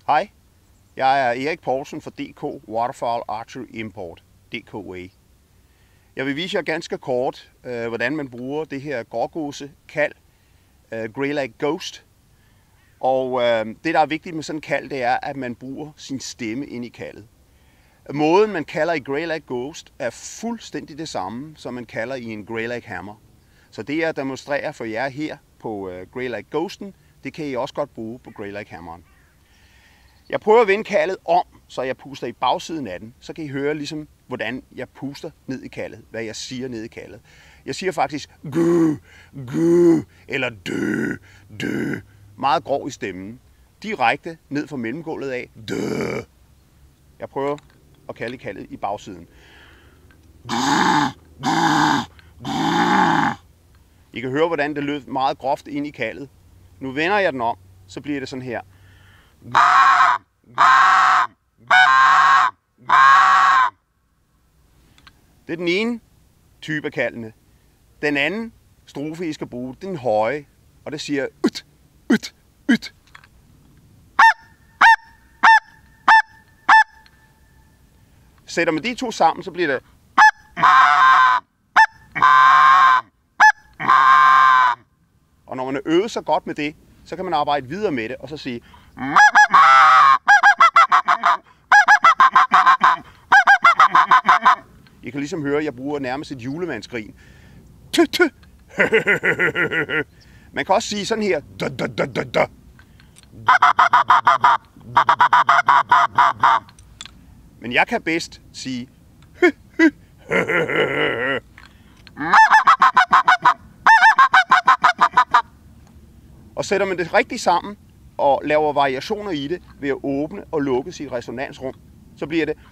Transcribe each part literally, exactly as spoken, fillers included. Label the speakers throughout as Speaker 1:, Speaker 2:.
Speaker 1: Hej, jeg er Erik Poulsen fra D K Waterfowl Archery Import, D K A. Jeg vil vise jer ganske kort, øh, hvordan man bruger det her grågåse kald, øh, Greylag Ghost. Og øh, det, der er vigtigt med sådan en kald, det er, at man bruger sin stemme ind i kaldet. Måden, man kalder i Greylag Ghost, er fuldstændig det samme, som man kalder i en Greylag Hammer. Så det, jeg demonstrerer for jer her på øh, Greylag Ghosten, det kan I også godt bruge på Greylag Hammeren. Jeg prøver at vende kaldet om, så jeg puster i bagsiden af den. Så kan I høre, ligesom, hvordan jeg puster ned i kaldet, hvad jeg siger ned i kaldet. Jeg siger faktisk gø, gø, eller dø, dø. Meget grov i stemmen. Direkte ned fra mellemgulvet af. Dø. Jeg prøver at kalde kaldet i bagsiden. I kan høre, hvordan det lød meget groft ind i kaldet. Nu vender jeg den om, så bliver det sådan her. Det er den ene type af kaldene. Den anden strofe, I skal bruge, det er den høje, og det siger yt, yt, yt. Sætter man de to sammen, så bliver det. Og når man har øvet sig godt med det, så kan man arbejde videre med det og så sige. I kan ligesom høre, at jeg bruger nærmest et julemandsgrin. Man kan også sige sådan her. Men jeg kan bedst sige. Og sætter man det rigtigt sammen og laver variationer i det ved at åbne og lukke sit resonansrum, så bliver det.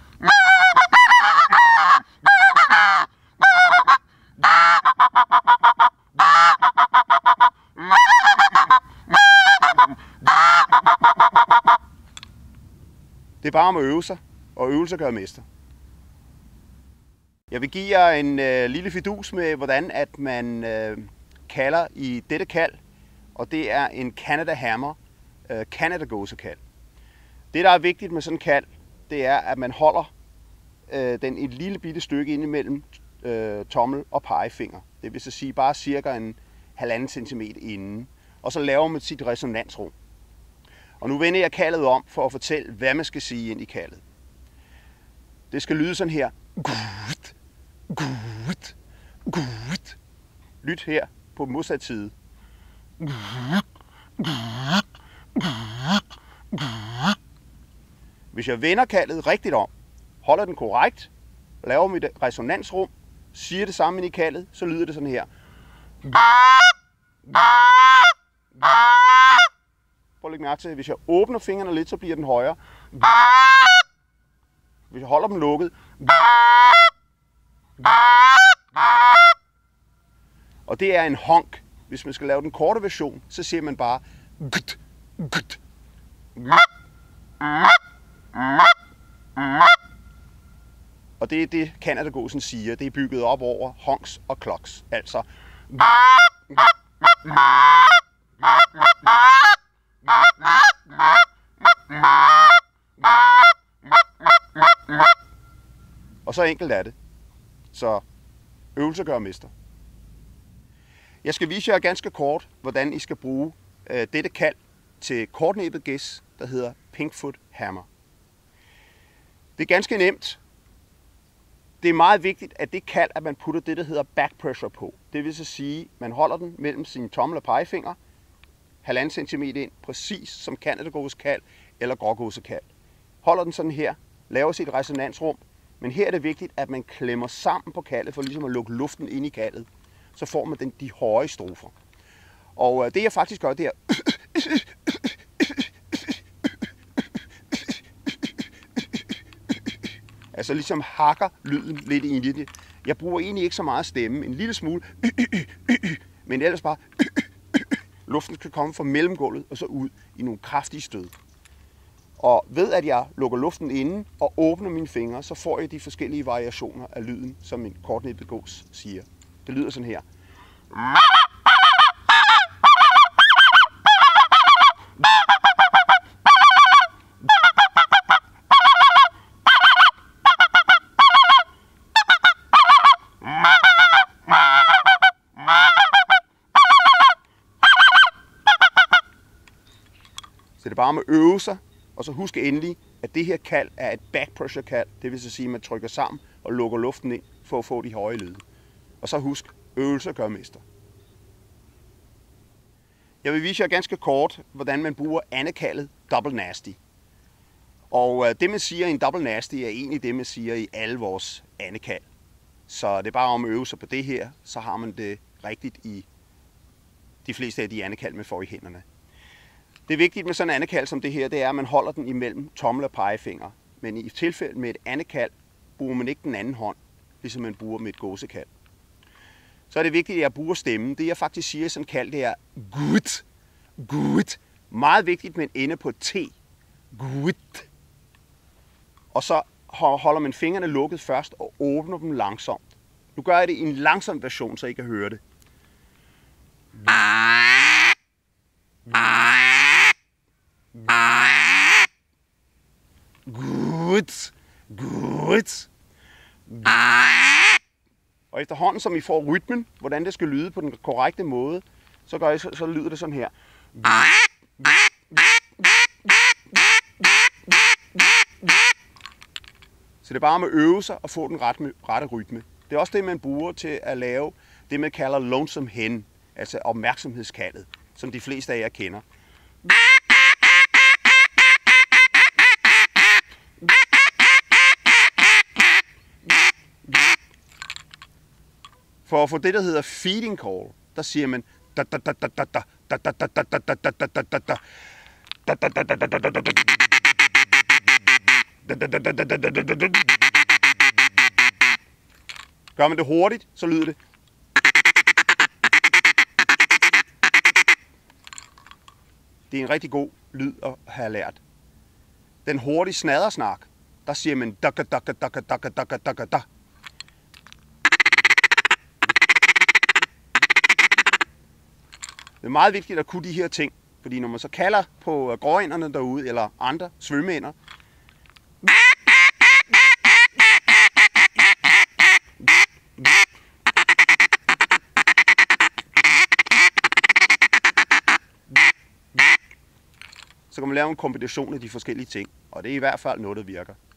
Speaker 1: Det er bare om at øve sig, og øvelser gør mester. Jeg vil give jer en øh, lille fidus med, hvordan at man øh, kalder i dette kald, og det er en Canada Hammer, øh, Canada gåsekald. Det, der er vigtigt med sådan en kald, det er, at man holder øh, den et lille bitte stykke ind imellem øh, tommel og pegefinger. Det vil så sige bare cirka en halvanden centimeter inden. Og så laver man sit resonansrum. Og nu vender jeg kaldet om for at fortælle, hvad man skal sige ind i kaldet. Det skal lyde sådan her. Gut, gut, gut. Lyt her på modsat side. Hvis jeg vender kaldet rigtigt om, holder den korrekt, laver mit resonansrum, siger det samme ind i kaldet, så lyder det sådan her. Prøv at lægge mærke til, hvis jeg åbner fingrene lidt, så bliver den højere. Hvis jeg holder dem lukket. Og det er en honk. Hvis man skal lave den korte version, så siger man bare gut, gut. Og det er det, Canada-gåsen siger. Det er bygget op over honks og kloks. Altså. Og så enkelt er det. Så øvelse gør mester. Jeg skal vise jer ganske kort, hvordan I skal bruge øh, dette kald til kortnæbbet gæs, der hedder Pinkfoot Hammer. Det er ganske nemt. Det er meget vigtigt, at det kald, at man putter det, der hedder back pressure på. Det vil så sige, at man holder den mellem sine tommel og pegefinger, halvanden centimeter ind, præcis som Canada-gåsekald eller grågåsekald. Holder den sådan her, laver sit resonansrum, men her er det vigtigt, at man klemmer sammen på kaldet, for ligesom at lukke luften ind i kaldet. Så får man den, de høje strofer. Og det jeg faktisk gør, det er. Altså ligesom hakker lyden lidt ind i det. Jeg bruger egentlig ikke så meget stemme, en lille smule, men ellers bare. Luften skal komme fra mellemgulvet og så ud i nogle kraftige stød. Og ved at jeg lukker luften inde og åbner mine fingre, så får jeg de forskellige variationer af lyden, som en kortnæbbet gås siger. Det lyder sådan her. det er bare om at øve sig, og så husk endelig, at det her kald er et back pressure kald. Det vil så sige, at man trykker sammen og lukker luften ind for at få de høje lyde. Og så husk, øvelse gør mester. Jeg vil vise jer ganske kort, hvordan man bruger andekaldet double nasty. Og det man siger i en double nasty er egentlig det man siger i alle vores andekald. Så det er bare om at øve sig på det her, så har man det rigtigt i de fleste af de andekald, man får i hænderne. Det er vigtigt med sådan en andekald som det her, det er, at man holder den imellem tommel og pegefinger. Men i tilfælde med et andekald bruger man ikke den anden hånd, ligesom man bruger med et gåsekald. Så er det vigtigt, at jeg bruger stemmen. Det jeg faktisk siger i sådan en kald, det er gut, gut. Meget vigtigt med en ende på T. Gut. Og så holder man fingrene lukket først og åbner dem langsomt. Nu gør jeg det i en langsom version, så I kan høre det. Gut, gut. Og efterhånden, som I får rytmen, hvordan det skal lyde på den korrekte måde, så, gør I, så, så lyder det sådan her. Så det er bare med at øve sig og få den rette, rette rytme. Det er også det, man bruger til at lave det, man kalder lonesome hen, altså opmærksomhedskaldet, som de fleste af jer kender. For at få det, der hedder feeding call, der siger man da da da da da da da da da da da da da da da da. Gør man det hurtigt, så lyder det. Det er en rigtig god lyd at have lært. Den hurtige snadersnak, der siger man da da da da da da da da da da. Det er meget vigtigt at kunne de her ting, fordi når man så kalder på gråænderne derude, eller andre svømmeænder, så kan man lave en kombination af de forskellige ting, og det er i hvert fald noget, der virker.